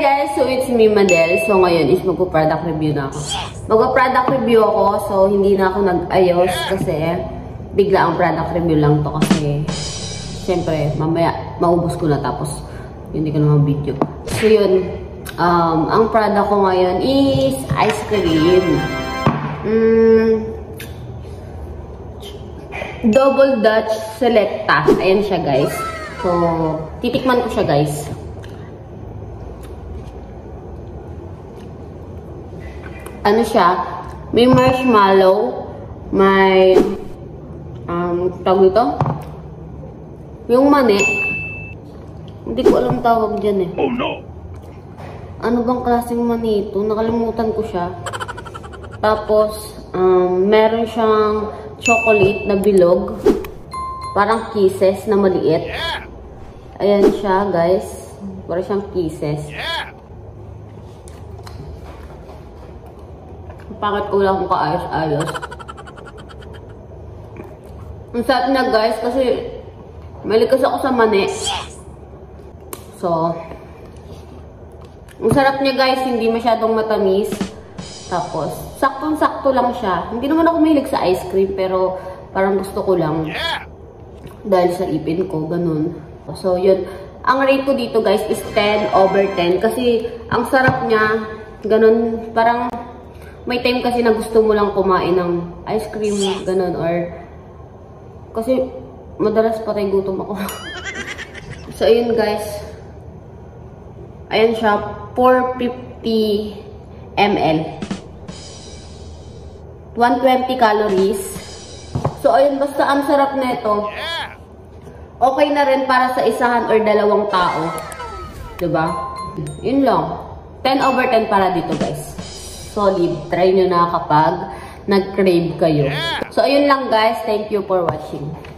guys! So, it's me, Madel. So, ngayon is magpo-product review na ako. Magpo-product review ako, so hindi na ako nag-ayos kasi bigla ang product review lang to kasi syempre, mamaya maubos ko na tapos hindi ko naman video. So, yun. Ang product ko ngayon is ice cream. Double Dutch Selecta. Ayan siya, guys. So, titikman ko siya, guys. Ano siya? May marshmallow. May, tawag ito? Yung mani. Hindi ko alam tawag dyan eh. Oh no! Ano bang klaseng mani ito? Nakalimutan ko siya. Tapos, meron siyang chocolate na bilog. Parang kisses na maliit. Ayan siya, guys. Parang siyang kisses. Bakit ko lang kung kaayos-ayos? Ang sarap niya, guys, kasi malikas ako sa mani. So, ang sarap niya, guys, hindi masyadong matamis. Tapos, saktong-sakto lang siya. Hindi naman ako mahilig sa ice cream, pero parang gusto ko lang. Dahil sa ipin ko, ganun. So, yun. Ang rate ko dito, guys, is 10/10. Kasi, ang sarap niya, ganun, parang may time kasi na gusto mo lang kumain ng ice cream, ganun, or kasi madalas patay gutom ako. So, ayun, guys. Ayan siya, 450 ml. 120 calories. So, ayun, basta ang sarap nito. Okay na rin para sa isahan or dalawang tao. Diba? Yun lang. 10/10 para dito, guys. Solid. Try nyo na kapag nag-crave kayo. So, ayun lang, guys. Thank you for watching.